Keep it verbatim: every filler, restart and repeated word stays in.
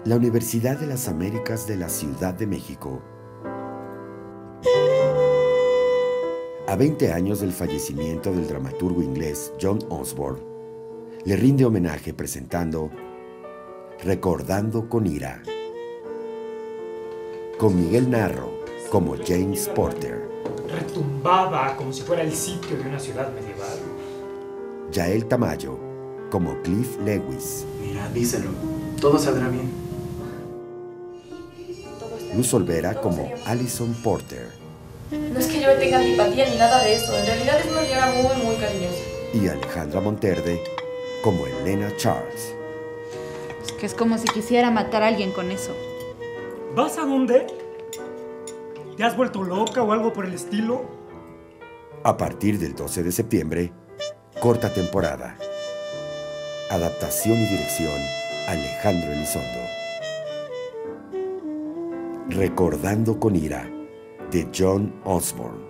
La Universidad de las Américas de la Ciudad de México. A veinte años del fallecimiento del dramaturgo inglés John Osborne, le rinde homenaje presentando Recordando con ira, con Miguel Narro como James Porter, retumbaba como si fuera el sitio de una ciudad medieval. Yael Tamayo como Cliff Lewis, Mira, díselo, todo saldrá bien. Luz Olvera como Alison Porter No es que yo le tenga antipatía ni nada de eso, en realidad es una señora muy, muy cariñosa. y Alejandra Monterde como Elena Charles. Es que es como si quisiera matar a alguien con eso. ¿Vas a dónde? ¿Te has vuelto loca o algo por el estilo? A partir del doce de septiembre, corta temporada. Adaptación y dirección, Alejandro Elizondo. Recordando con ira, de John Osborne.